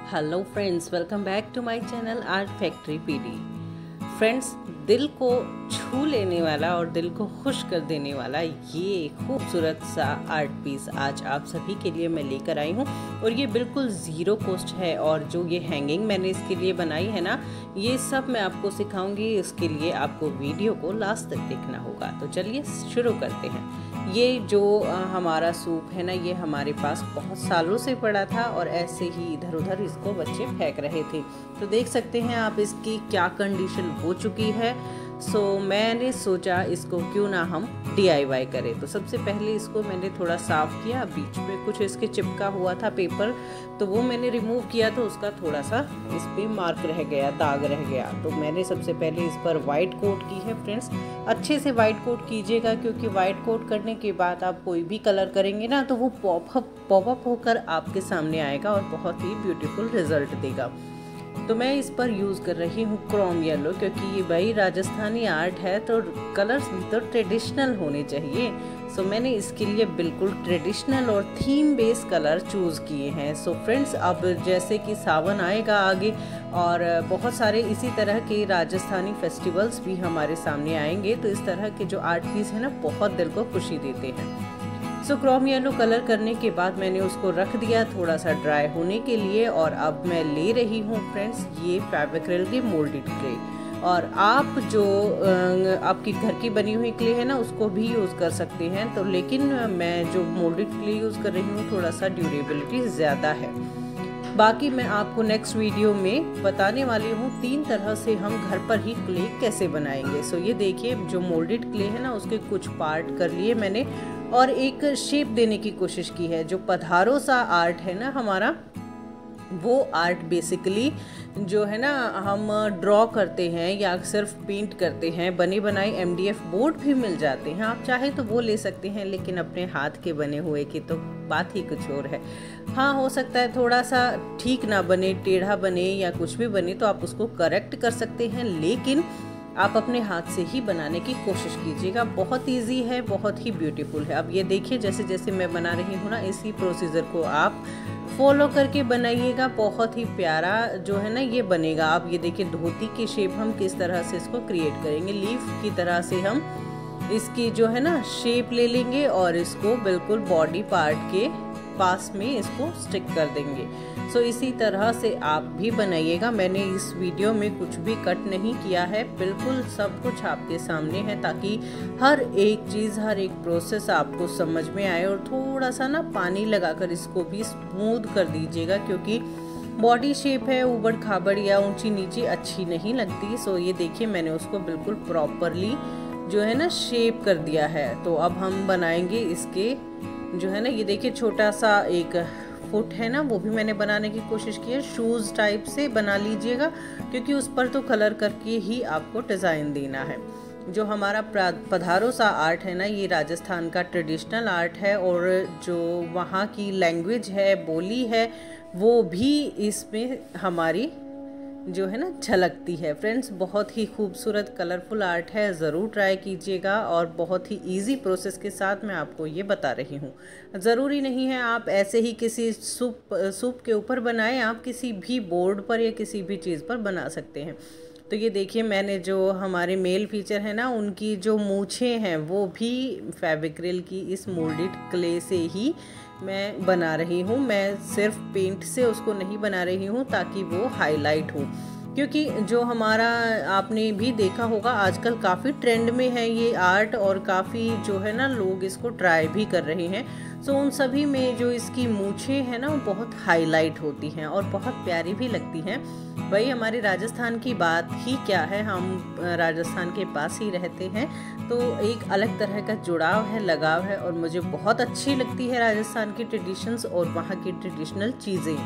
Hello friends, welcome back to my channel art factory PD. Friends, दिल को छू लेने वाला और दिल को खुश कर देने वाला ये खूबसूरत सा आर्ट पीस आज आप सभी के लिए मैं लेकर आई हूँ। और ये बिल्कुल ज़ीरो कॉस्ट है। और जो ये हैंगिंग मैंने इसके लिए बनाई है ना, ये सब मैं आपको सिखाऊंगी। इसके लिए आपको वीडियो को लास्ट तक देखना होगा। तो चलिए शुरू करते हैं। ये जो हमारा सूप है ना, ये हमारे पास बहुत सालों से पड़ा था और ऐसे ही इधर उधर इसको बच्चे फेंक रहे थे। तो देख सकते हैं आप इसकी क्या कंडीशन हो चुकी है। सो मैंने सोचा इसको क्यों ना हम DIY करें। तो सबसे पहले इसको मैंने थोड़ा साफ़ किया। बीच में कुछ इसके चिपका हुआ था पेपर, तो वो मैंने रिमूव किया। तो उसका थोड़ा सा इस पर मार्क रह गया, दाग रह गया। तो मैंने सबसे पहले इस पर वाइट कोट की है। फ्रेंड्स, अच्छे से वाइट कोट कीजिएगा, क्योंकि वाइट कोट करने के बाद आप कोई भी कलर करेंगे ना, तो वो पॉपअप होकर आपके सामने आएगा और बहुत ही ब्यूटीफुल रिजल्ट देगा। तो मैं इस पर यूज़ कर रही हूँ क्रोम येलो, क्योंकि ये भाई राजस्थानी आर्ट है तो कलर्स भी तो ट्रेडिशनल होने चाहिए। सो मैंने इसके लिए बिल्कुल ट्रेडिशनल और थीम बेस कलर चूज़ किए हैं। सो फ्रेंड्स, अब जैसे कि सावन आएगा आगे और बहुत सारे इसी तरह के राजस्थानी फेस्टिवल्स भी हमारे सामने आएंगे, तो इस तरह के जो आर्ट पीस है ना, बहुत दिल को खुशी देते हैं। सो क्रोम येलो कलर करने के बाद मैंने उसको रख दिया थोड़ा सा ड्राई होने के लिए। और अब मैं ले रही हूँ फ्रेंड्स ये फेविक्रिल की मोल्डेड क्ले। और आप जो आपकी घर की बनी हुई क्ले है ना, उसको भी यूज़ कर सकते हैं। तो लेकिन मैं जो मोल्डेड क्ले यूज़ कर रही हूँ, थोड़ा सा ड्यूरेबिलिटी ज़्यादा है। बाकी मैं आपको नेक्स्ट वीडियो में बताने वाली हूँ 3 तरह से हम घर पर ही क्ले कैसे बनाएंगे। सो ये देखिए, जो मोल्डेड क्ले है ना, उसके कुछ पार्ट कर लिए मैंने और एक शेप देने की कोशिश की है। जो पधारो सा आर्ट है ना हमारा, वो आर्ट बेसिकली जो है ना हम ड्रॉ करते हैं या सिर्फ पेंट करते हैं। बने बनाए MDF बोर्ड भी मिल जाते हैं, आप चाहे तो वो ले सकते हैं। लेकिन अपने हाथ के बने हुए की तो बात ही कुछ और है। हाँ, हो सकता है थोड़ा सा ठीक ना बने, टेढ़ा बने या कुछ भी बने, तो आप उसको करेक्ट कर सकते हैं। लेकिन आप अपने हाथ से ही बनाने की कोशिश कीजिएगा। बहुत इजी है, बहुत ही ब्यूटीफुल है। अब ये देखिए, जैसे जैसे मैं बना रही हूँ ना, इसी प्रोसीजर को आप फॉलो करके बनाइएगा। बहुत ही प्यारा जो है ना ये बनेगा। आप ये देखिए, धोती की शेप हम किस तरह से इसको क्रिएट करेंगे। लीफ की तरह से हम इसकी जो है ना शेप ले लेंगे और इसको बिल्कुल बॉडी पार्ट के पास में इसको स्टिक कर देंगे। सो इसी तरह से आप भी बनाइएगा। मैंने इस वीडियो में कुछ भी कट नहीं किया है, बिल्कुल सब कुछ आपके सामने है, ताकि हर एक चीज़, हर एक प्रोसेस आपको समझ में आए। और थोड़ा सा ना पानी लगाकर इसको भी स्मूथ कर दीजिएगा, क्योंकि बॉडी शेप है, ऊबड़ खाबड़ या ऊंची नीची अच्छी नहीं लगती। सो ये देखिए, मैंने उसको बिल्कुल प्रॉपरली जो है ना शेप कर दिया है। तो अब हम बनाएंगे इसके जो है ना, ये देखिए छोटा सा एक फुट है ना, वो भी मैंने बनाने की कोशिश की है। शूज़ टाइप से बना लीजिएगा, क्योंकि उस पर तो कलर करके ही आपको डिज़ाइन देना है। जो हमारा पधारो सा आर्ट है ना, ये राजस्थान का ट्रेडिशनल आर्ट है। और जो वहाँ की लैंग्वेज है, बोली है, वो भी इसमें हमारी जो है ना झलकती है। फ्रेंड्स, बहुत ही खूबसूरत कलरफुल आर्ट है, ज़रूर ट्राई कीजिएगा। और बहुत ही इजी प्रोसेस के साथ मैं आपको ये बता रही हूँ। ज़रूरी नहीं है आप ऐसे ही किसी सूप के ऊपर बनाएं, आप किसी भी बोर्ड पर या किसी भी चीज़ पर बना सकते हैं। तो ये देखिए, मैंने जो हमारे मेल फीचर है ना, उनकी जो मूछें हैं, वो भी फेविक्रिल की इस मोल्डेड क्ले से ही मैं बना रही हूँ। मैं सिर्फ पेंट से उसको नहीं बना रही हूँ ताकि वो हाईलाइट हो, क्योंकि जो हमारा आपने भी देखा होगा आजकल काफ़ी ट्रेंड में है ये आर्ट, और काफ़ी जो है ना लोग इसको ट्राई भी कर रहे हैं। सो उन सभी में जो इसकी मूछें हैं ना, वो बहुत हाईलाइट होती हैं और बहुत प्यारी भी लगती हैं। भाई, हमारे राजस्थान की बात ही क्या है, हम राजस्थान के पास ही रहते हैं, तो एक अलग तरह का जुड़ाव है, लगाव है। और मुझे बहुत अच्छी लगती है राजस्थान की ट्रेडिशंस और वहाँ की ट्रेडिशनल चीज़ें।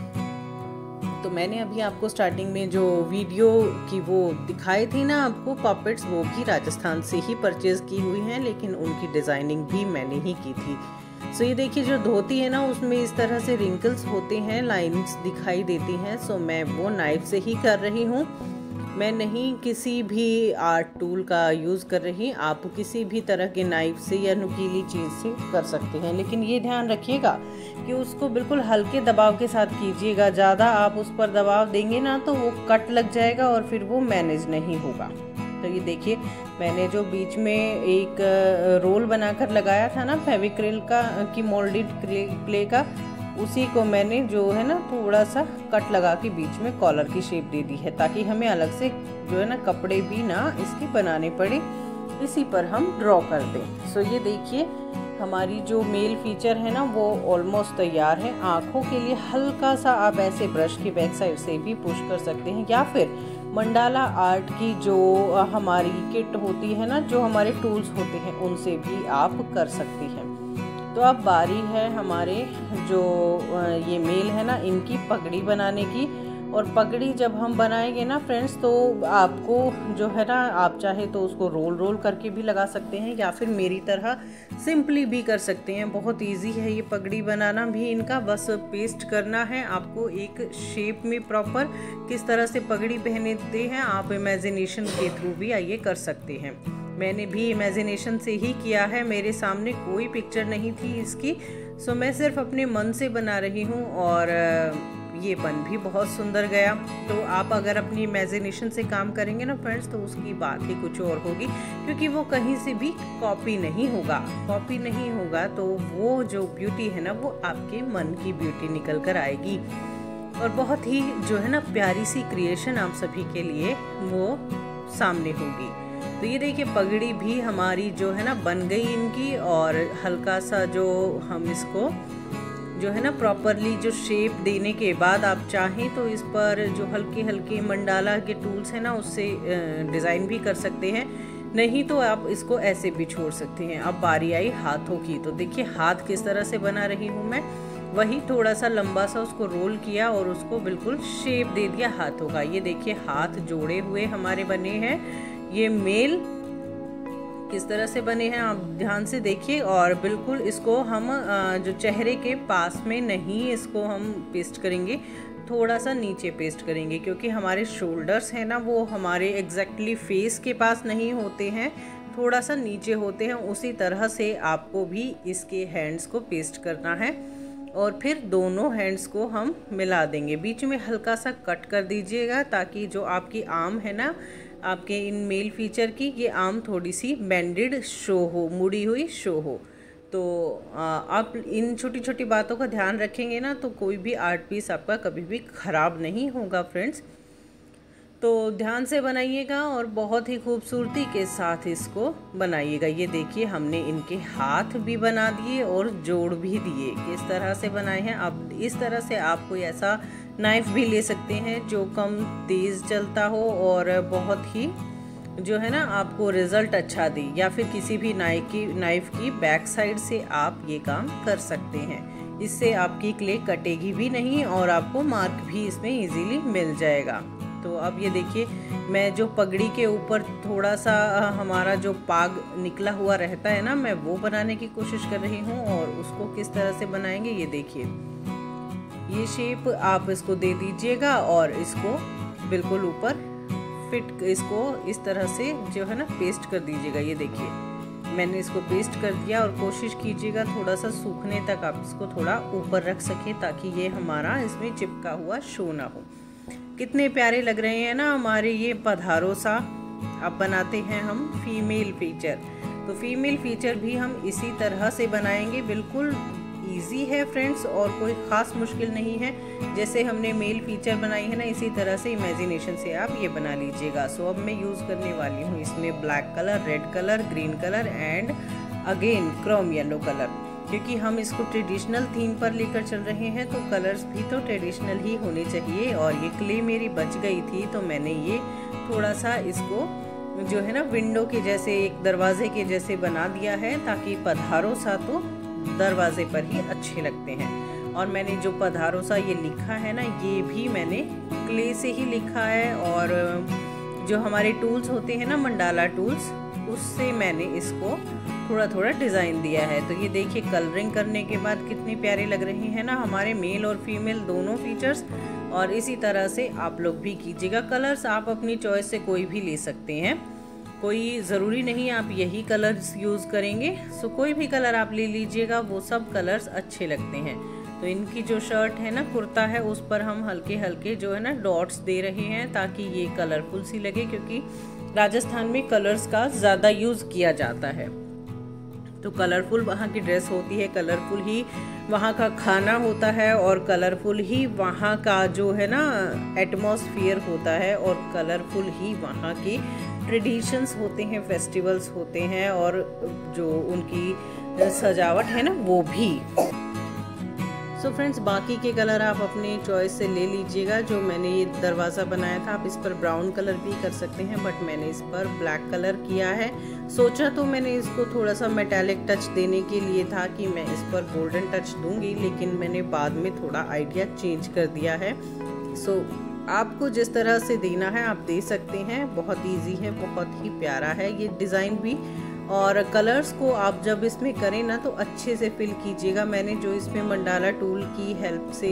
तो मैंने अभी आपको स्टार्टिंग में जो वीडियो की वो दिखाई थी ना आपको पपेट्स, वो भी राजस्थान से ही परचेज़ की हुई हैं, लेकिन उनकी डिज़ाइनिंग भी मैंने ही की थी। सो ये देखिए, जो धोती है ना, उसमें इस तरह से रिंकल्स होते हैं, लाइंस दिखाई देती हैं। सो मैं वो नाइफ से ही कर रही हूँ। मैं नहीं किसी भी आर्ट टूल का यूज़ कर रही, आप किसी भी तरह के नाइफ से या नुकीली चीज़ से कर सकते हैं, लेकिन ये ध्यान रखिएगा कि उसको बिल्कुल हल्के दबाव के साथ कीजिएगा। ज़्यादा आप उस पर दबाव देंगे ना तो वो कट लग जाएगा और फिर वो मैनेज नहीं होगा। तो ये देखिए, मैंने जो बीच में एक रोल बनाकर लगाया था ना फेविक्रिल का की मोल्डेड क्ले का, उसी को मैंने जो है ना थोड़ा सा कट लगा के बीच में कॉलर की शेप दे दी है, ताकि हमें अलग से जो है ना कपड़े भी ना इसके बनाने पड़े, इसी पर हम ड्रॉ कर दें। सो ये देखिए, हमारी जो मेल फीचर है ना वो ऑलमोस्ट तैयार है। आँखों के लिए हल्का सा आप ऐसे ब्रश की बैक साइड से भी पुश कर सकते हैं, या फिर मंडाला आर्ट की जो हमारी किट होती है ना, जो हमारे टूल्स होते हैं, उनसे भी आप कर सकती हैं। तो अब बारी है हमारे जो ये मेल है ना इनकी पगड़ी बनाने की। और पगड़ी जब हम बनाएंगे ना फ्रेंड्स, तो आपको जो है ना, आप चाहे तो उसको रोल करके भी लगा सकते हैं, या फिर मेरी तरह सिंपली भी कर सकते हैं। बहुत इजी है ये पगड़ी बनाना भी इनका, बस पेस्ट करना है आपको एक शेप में प्रॉपर। किस तरह से पगड़ी पहनते हैं आप इमेजिनेशन के थ्रू भी आइए कर सकते हैं। मैंने भी इमेजिनेशन से ही किया है, मेरे सामने कोई पिक्चर नहीं थी इसकी, सो मैं सिर्फ अपने मन से बना रही हूँ और ये बन भी बहुत सुंदर गया। तो आप अगर अपनी इमेजिनेशन से काम करेंगे ना फ्रेंड्स, तो उसकी बात ही कुछ और होगी, क्योंकि वो कहीं से भी कॉपी नहीं होगा तो वो जो ब्यूटी है ना वो आपके मन की ब्यूटी निकल कर आएगी, और बहुत ही जो है ना प्यारी सी क्रिएशन आप सभी के लिए वो सामने होगी। तो ये देखिए, पगड़ी भी हमारी जो है ना बन गई इनकी, और हल्का सा जो हम इसको जो है ना प्रॉपरली जो शेप देने के बाद आप चाहें तो इस पर जो हल्के हल्के मंडाला के टूल्स हैं ना उससे डिज़ाइन भी कर सकते हैं, नहीं तो आप इसको ऐसे भी छोड़ सकते हैं। अब बारी आई हाथों की। तो देखिए, हाथ किस तरह से बना रही हूँ मैं, वही थोड़ा सा लंबा सा उसको रोल किया और उसको बिल्कुल शेप दे दिया हाथों का। ये देखिए, हाथ जोड़े हुए हमारे बने हैं। ये मेल किस तरह से बने हैं आप ध्यान से देखिए, और बिल्कुल इसको हम जो चेहरे के पास में नहीं इसको हम पेस्ट करेंगे, थोड़ा सा नीचे पेस्ट करेंगे, क्योंकि हमारे शोल्डर्स हैं ना वो हमारे एग्जैक्टली फेस के पास नहीं होते हैं, थोड़ा सा नीचे होते हैं। उसी तरह से आपको भी इसके हैंड्स को पेस्ट करना है, और फिर दोनों हैंड्स को हम मिला देंगे। बीच में हल्का सा कट कर दीजिएगा, ताकि जो आपकी आर्म है ना आपके इन मेल फीचर की, ये आर्म थोड़ी सी बेंडेड शो हो, मुड़ी हुई शो हो। तो आप इन छोटी छोटी बातों का ध्यान रखेंगे ना, तो कोई भी आर्ट पीस आपका कभी भी ख़राब नहीं होगा फ्रेंड्स। तो ध्यान से बनाइएगा और बहुत ही खूबसूरती के साथ इसको बनाइएगा। ये देखिए, हमने इनके हाथ भी बना दिए और जोड़ भी दिए। किस तरह से बनाए हैं। अब इस तरह से आप कोई ऐसा नाइफ भी ले सकते हैं जो कम तेज़ चलता हो और बहुत ही जो है ना आपको रिज़ल्ट अच्छा दे, या फिर किसी भी नाइफ की बैक साइड से आप ये काम कर सकते हैं। इससे आपकी क्ले कटेगी भी नहीं और आपको मार्क भी इसमें इजीली मिल जाएगा। तो अब ये देखिए, मैं जो पगड़ी के ऊपर थोड़ा सा हमारा जो पाग निकला हुआ रहता है ना, मैं वो बनाने की कोशिश कर रही हूँ। और उसको किस तरह से बनाएंगे, ये देखिए, ये शेप आप इसको दे दीजिएगा और इसको बिल्कुल ऊपर फिट, इसको इस तरह से जो है ना पेस्ट कर दीजिएगा। ये देखिए, मैंने इसको पेस्ट कर दिया, और कोशिश कीजिएगा थोड़ा सा सूखने तक आप इसको थोड़ा ऊपर रख सकें, ताकि ये हमारा इसमें चिपका हुआ शो ना हो। कितने प्यारे लग रहे हैं ना हमारे ये पधारो सा। अब बनाते हैं हम फीमेल फीचर। तो फीमेल फीचर भी हम इसी तरह से बनाएंगे, बिल्कुल इजी है फ्रेंड्स, और कोई ख़ास मुश्किल नहीं है। जैसे हमने मेल फीचर बनाई है ना, इसी तरह से इमेजिनेशन से आप ये बना लीजिएगा। सो अब मैं यूज़ करने वाली हूँ इसमें black colour, red colour, green colour and again chrome yellow colour, क्योंकि हम इसको ट्रेडिशनल थीम पर लेकर चल रहे हैं, तो कलर्स भी तो ट्रेडिशनल ही होने चाहिए। और ये क्ले मेरी बच गई थी, तो मैंने ये थोड़ा सा इसको जो है ना विंडो के जैसे, एक दरवाजे के जैसे बना दिया है, ताकि पधारो सा तो दरवाजे पर ही अच्छे लगते हैं। और मैंने जो पधारो सा ये लिखा है ना, ये भी मैंने क्ले से ही लिखा है, और जो हमारे टूल्स होते हैं ना मंडाला टूल्स, उससे मैंने इसको थोड़ा थोड़ा डिज़ाइन दिया है। तो ये देखिए, कलरिंग करने के बाद कितने प्यारे लग रहे हैं ना हमारे मेल और फीमेल दोनों फीचर्स। और इसी तरह से आप लोग भी कीजिएगा। कलर्स आप अपनी चॉइस से कोई भी ले सकते हैं, कोई ज़रूरी नहीं आप यही कलर्स यूज़ करेंगे। सो कोई भी कलर आप ले लीजिएगा, वो सब कलर्स अच्छे लगते हैं। तो इनकी जो शर्ट है ना, कुर्ता है, उस पर हम हल्के हल्के जो है ना डॉट्स दे रहे हैं ताकि ये कलरफुल सी लगे, क्योंकि राजस्थान में कलर्स का ज़्यादा यूज़ किया जाता है। तो कलरफुल वहाँ की ड्रेस होती है, कलरफुल ही वहाँ का खाना होता है, और कलरफुल ही वहाँ का जो है ना एटमॉस्फेयर होता है, और कलरफुल ही वहाँ की ट्रेडिशंस होते हैं, फेस्टिवल्स होते हैं, और जो उनकी सजावट है ना वो भी। सो फ्रेंड्स, बाकी के कलर आप अपनी चॉइस से ले लीजिएगा। जो मैंने ये दरवाज़ा बनाया था, आप इस पर ब्राउन कलर भी कर सकते हैं, बट मैंने इस पर ब्लैक कलर किया है। सोचा तो मैंने इसको थोड़ा सा मेटालिक टच देने के लिए था कि मैं इस पर गोल्डन टच दूंगी, लेकिन मैंने बाद में थोड़ा आइडिया चेंज कर दिया है। सो आपको जिस तरह से देना है आप दे सकते हैं। बहुत ईजी है, बहुत ही प्यारा है ये डिज़ाइन भी। और कलर्स को आप जब इसमें करें ना तो अच्छे से फिल कीजिएगा। मैंने जो इसमें मंडाला टूल की हेल्प से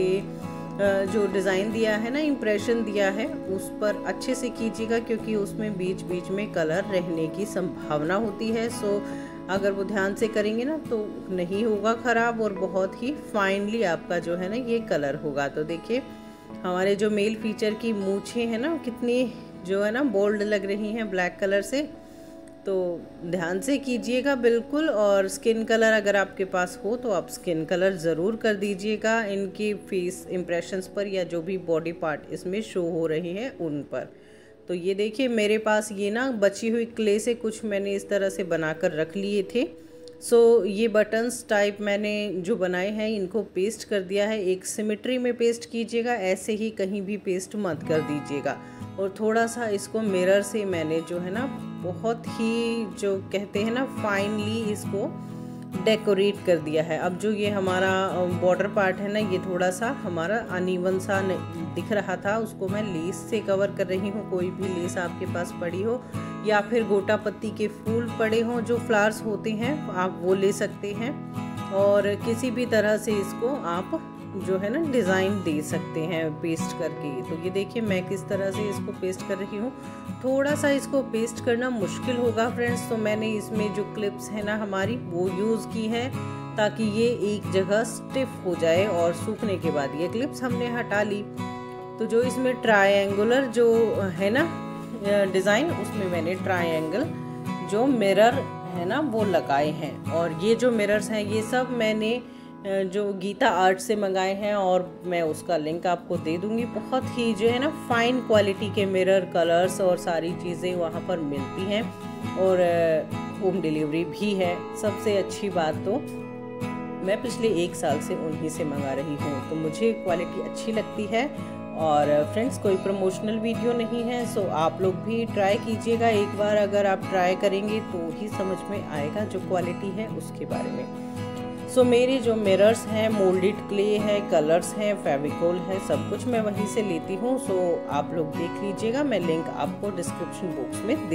जो डिज़ाइन दिया है ना, इम्प्रेशन दिया है, उस पर अच्छे से कीजिएगा, क्योंकि उसमें बीच बीच में कलर रहने की संभावना होती है। सो अगर वो ध्यान से करेंगे ना तो नहीं होगा ख़राब, और बहुत ही फाइनली आपका जो है ना ये कलर होगा। तो देखिए हमारे जो मेल फीचर की मूछें हैं ना, कितनी जो है ना बोल्ड लग रही हैं ब्लैक कलर से। तो ध्यान से कीजिएगा बिल्कुल। और स्किन कलर अगर आपके पास हो तो आप स्किन कलर ज़रूर कर दीजिएगा इनकी फेस इम्प्रेशंस पर, या जो भी बॉडी पार्ट इसमें शो हो रहे हैं उन पर। तो ये देखिए मेरे पास ये ना बची हुई क्ले से कुछ मैंने इस तरह से बनाकर रख लिए थे। सो ये बटन्स टाइप मैंने जो बनाए हैं इनको पेस्ट कर दिया है। एक सिमेट्री में पेस्ट कीजिएगा, ऐसे ही कहीं भी पेस्ट मत कर दीजिएगा। और थोड़ा सा इसको मिरर से मैंने जो है ना बहुत ही जो कहते हैं ना फाइनली इसको डेकोरेट कर दिया है। अब जो ये हमारा बॉर्डर पार्ट है ना, ये थोड़ा सा हमारा अनइवन सा दिख रहा था, उसको मैं लेस से कवर कर रही हूँ। कोई भी लेस आपके पास पड़ी हो, या फिर गोटा पत्ती के फूल पड़े हों, जो फ्लावर्स होते हैं आप वो ले सकते हैं, और किसी भी तरह से इसको आप जो है ना डिज़ाइन दे सकते हैं पेस्ट करके। तो ये देखिए मैं किस तरह से इसको पेस्ट कर रही हूँ। थोड़ा सा इसको पेस्ट करना मुश्किल होगा फ्रेंड्स, तो मैंने इसमें जो क्लिप्स है ना हमारी वो यूज़ की है, ताकि ये एक जगह स्टिफ हो जाए। और सूखने के बाद ये क्लिप्स हमने हटा ली। तो जो इसमें ट्रायंगुलर जो है ना डिज़ाइन, उसमें मैंने ट्रायंगल जो मिरर है ना वो लगाए हैं। और ये जो मिरर्स हैं ये सब मैंने जो गीता आर्ट से मंगाए हैं, और मैं उसका लिंक आपको दे दूंगी। बहुत ही जो है ना फाइन क्वालिटी के मिरर, कलर्स और सारी चीज़ें वहाँ पर मिलती हैं, और होम डिलीवरी भी है। सबसे अच्छी बात तो मैं पिछले 1 साल से उन्हीं से मंगा रही हूँ, तो मुझे क्वालिटी अच्छी लगती है। और फ्रेंड्स कोई प्रमोशनल वीडियो नहीं है, सो आप लोग भी ट्राई कीजिएगा एक बार। अगर आप ट्राई करेंगे तो ही समझ में आएगा जो क्वालिटी है उसके बारे में। सो मेरे जो मिरर्स हैं, मोल्डेड क्ले है, कलर्स हैं, फेविकोल है, सब कुछ मैं वहीं से लेती हूँ। सो आप लोग देख लीजिएगा, मैं लिंक आपको डिस्क्रिप्शन बॉक्स में दे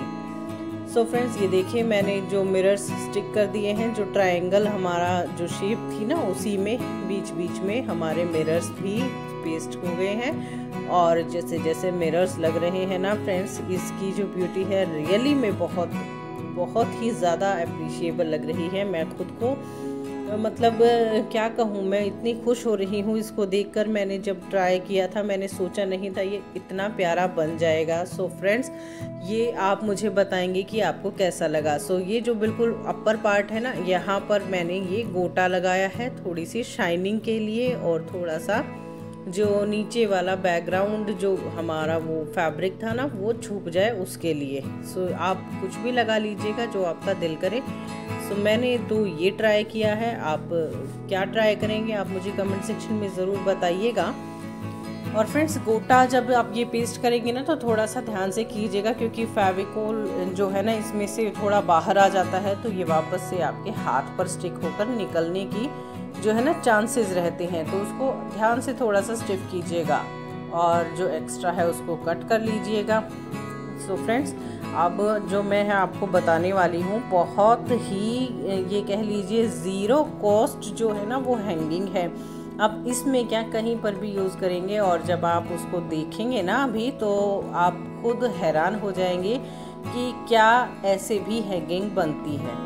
दूँगी। सो फ्रेंड्स ये देखिए मैंने जो मिरर्स स्टिक कर दिए हैं, जो ट्रायंगल हमारा जो शेप थी ना उसी में बीच बीच में हमारे मिरर्स भी पेस्ट हो गए हैं। और जैसे जैसे मिरर्स लग रहे हैं ना फ्रेंड्स, इसकी जो ब्यूटी है रियली में बहुत ही ज़्यादा अप्रिशिएबल लग रही है। मैं खुद को मतलब क्या कहूँ, मैं इतनी खुश हो रही हूँ इसको देखकर। मैंने जब ट्राई किया था मैंने सोचा नहीं था ये इतना प्यारा बन जाएगा। सो फ्रेंड्स ये आप मुझे बताएंगे कि आपको कैसा लगा। सो ये जो बिल्कुल अपर पार्ट है ना, यहाँ पर मैंने ये गोटा लगाया है थोड़ी सी शाइनिंग के लिए, और थोड़ा सा जो नीचे वाला बैकग्राउंड जो हमारा वो फैब्रिक था ना वो छुप जाए उसके लिए। सो आप कुछ भी लगा लीजिएगा जो आपका दिल करे। सो मैंने तो ये ट्राई किया है, आप क्या ट्राई करेंगे आप मुझे कमेंट सेक्शन में ज़रूर बताइएगा। और फ्रेंड्स गोटा जब आप ये पेस्ट करेंगे ना तो थोड़ा सा ध्यान से कीजिएगा, क्योंकि फेविकोल जो है ना इसमें से थोड़ा बाहर आ जाता है, तो ये वापस से आपके हाथ पर स्टिक होकर निकलने की जो है ना चांसेस रहते हैं। तो उसको ध्यान से थोड़ा सा स्टिफ कीजिएगा, और जो एक्स्ट्रा है उसको कट कर लीजिएगा। सो फ्रेंड्स अब जो मैं आपको बताने वाली हूँ बहुत ही ये कह लीजिए ज़ीरो कॉस्ट जो है ना वो हैंगिंग है। अब इसमें क्या कहीं पर भी यूज़ करेंगे और जब आप उसको देखेंगे ना अभी तो आप खुद हैरान हो जाएंगे कि क्या ऐसे भी हैंगिंग बनती है।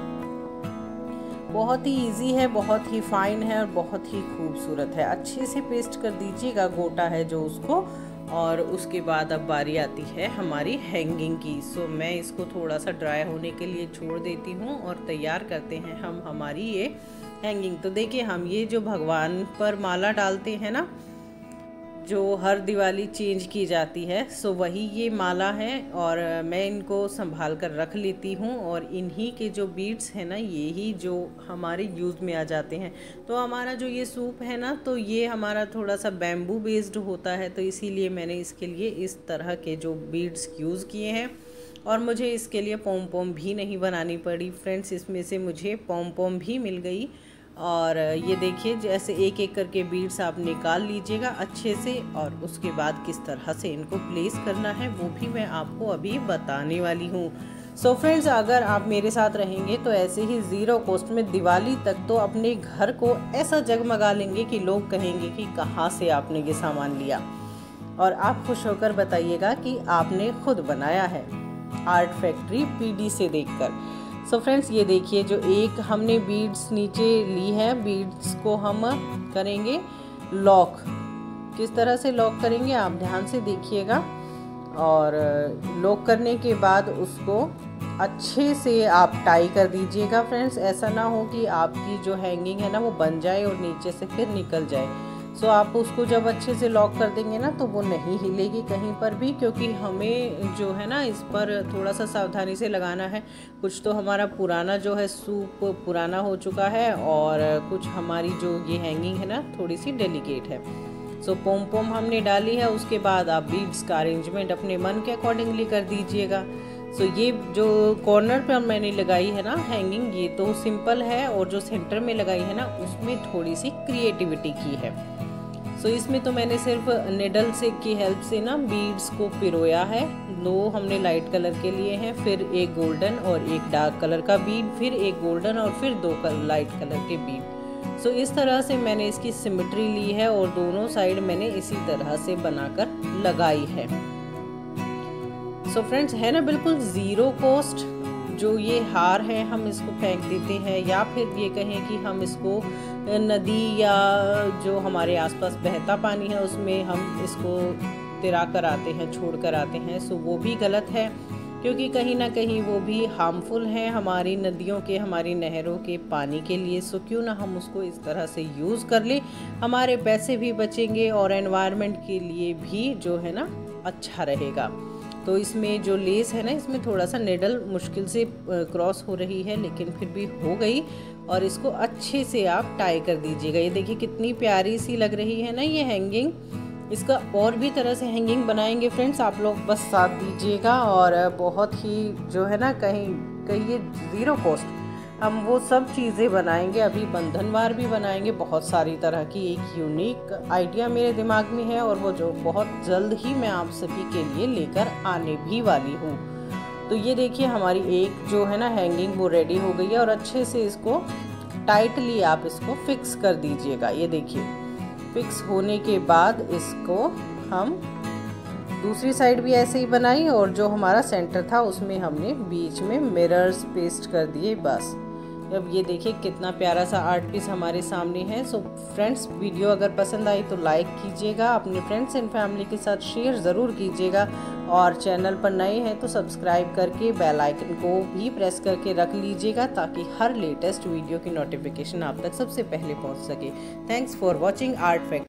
बहुत ही इजी है, बहुत ही फाइन है और बहुत ही खूबसूरत है। अच्छे से पेस्ट कर दीजिएगा, गोटा है जो उसको। और उसके बाद अब बारी आती है हमारी हैंगिंग की। सो मैं इसको थोड़ा सा ड्राई होने के लिए छोड़ देती हूँ और तैयार करते हैं हम हमारी ये हैंगिंग। तो देखिए हम ये जो भगवान पर माला डालते हैं ना, जो हर दिवाली चेंज की जाती है, सो वही ये माला है और मैं इनको संभाल कर रख लेती हूँ। और इन्हीं के जो बीड्स हैं ना, ये ही जो हमारे यूज़ में आ जाते हैं। तो हमारा जो ये सूप है ना, तो ये हमारा थोड़ा सा बैम्बू बेस्ड होता है, तो इसीलिए मैंने इसके लिए इस तरह के जो बीड्स यूज़ किए हैं। और मुझे इसके लिए पोम पोम भी नहीं बनानी पड़ी फ्रेंड्स, इसमें से मुझे पोम पोम भी मिल गई। और ये देखिए जैसे एक एक करके बीड्स आप निकाल लीजिएगा अच्छे से, और उसके बाद किस तरह से इनको प्लेस करना है वो भी मैं आपको अभी बताने वाली हूँ। सो फ्रेंड्स, अगर आप मेरे साथ रहेंगे तो ऐसे ही ज़ीरो कॉस्ट में दिवाली तक तो अपने घर को ऐसा जगमगा लेंगे कि लोग कहेंगे कि कहाँ से आपने ये सामान लिया, और आप खुश होकर बताइएगा कि आपने खुद बनाया है आर्ट फैक्ट्री पीडी से देखकर। सो फ्रेंड्स, ये देखिए जो एक हमने बीड्स नीचे ली है, बीड्स को हम करेंगे लॉक। किस तरह से लॉक करेंगे आप ध्यान से देखिएगा। और लॉक करने के बाद उसको अच्छे से आप टाई कर दीजिएगा फ्रेंड्स। ऐसा ना हो कि आपकी जो हैंगिंग है ना वो बन जाए और नीचे से फिर निकल जाए। सो आप उसको जब अच्छे से लॉक कर देंगे ना तो वो नहीं हिलेगी कहीं पर भी, क्योंकि हमें जो है ना इस पर थोड़ा सा सावधानी से लगाना है। कुछ तो हमारा पुराना जो है सूप पुराना हो चुका है और कुछ हमारी जो ये हैंगिंग है ना थोड़ी सी डेलिकेट है। सो पोम पोम हमने डाली है, उसके बाद आप बीड्स का अरेंजमेंट अपने मन के अकॉर्डिंगली कर दीजिएगा। सो ये जो कॉर्नर पर मैंने लगाई है ना हैंगिंग, ये तो सिंपल है, और जो सेंटर में लगाई है ना उसमें थोड़ी सी क्रिएटिविटी की है। सो इसमें तो मैंने सिर्फ निडल से की हेल्प से ना बीड्स को पिरोया है। 2 हमने लाइट कलर के लिए हैं, फिर एक गोल्डन और एक डार्क कलर का बीड, फिर एक गोल्डन और फिर 2 लाइट कलर के बीड। सो इस तरह से मैंने इसकी सिमेट्री ली है और दोनों साइड मैंने इसी तरह से बनाकर लगाई है। सो फ्रेंड्स, है ना बिल्कुल ज़ीरो कॉस्ट। जो ये हार है हम इसको फेंक देते हैं, या फिर ये कहें कि हम इसको नदी या जो हमारे आसपास बहता पानी है उसमें हम इसको तिरा कर आते हैं, छोड़ कर आते हैं। सो वो भी गलत है, क्योंकि कहीं ना कहीं वो भी हार्मफुल है हमारी नदियों के, हमारी नहरों के पानी के लिए। सो क्यों ना हम उसको इस तरह से यूज़ कर ले, हमारे पैसे भी बचेंगे और एनवायरनमेंट के लिए भी जो है ना अच्छा रहेगा। तो इसमें जो लेस है ना, इसमें थोड़ा सा निडल मुश्किल से क्रॉस हो रही है, लेकिन फिर भी हो गई। और इसको अच्छे से आप टाई कर दीजिएगा। ये देखिए कितनी प्यारी सी लग रही है ना ये हैंगिंग। इसका और भी तरह से हैंगिंग बनाएंगे फ्रेंड्स, आप लोग बस साथ दीजिएगा। और बहुत ही जो है ना कहीं ये ज़ीरो कॉस्ट हम वो सब चीज़ें बनाएंगे। अभी बंधनवार भी बनाएंगे, बहुत सारी तरह की। एक यूनिक आइडिया मेरे दिमाग में है और वो जो बहुत जल्द ही मैं आप सभी के लिए लेकर आने भी वाली हूँ। तो ये देखिए हमारी एक जो है ना हैंगिंग वो रेडी हो गई है, और अच्छे से इसको टाइटली आप इसको फिक्स कर दीजिएगा। ये देखिए फिक्स होने के बाद इसको हम दूसरी साइड भी ऐसे ही बनाई, और जो हमारा सेंटर था उसमें हमने बीच में मिरर्स पेस्ट कर दिए बस। अब ये देखिए कितना प्यारा सा आर्ट पीस हमारे सामने है। सो फ्रेंड्स, वीडियो अगर पसंद आई तो लाइक कीजिएगा, अपने फ्रेंड्स एंड फैमिली के साथ शेयर ज़रूर कीजिएगा, और चैनल पर नए हैं तो सब्सक्राइब करके बेल आइकन को भी प्रेस करके रख लीजिएगा, ताकि हर लेटेस्ट वीडियो की नोटिफिकेशन आप तक सबसे पहले पहुंच सके। Thanks for watching art factory.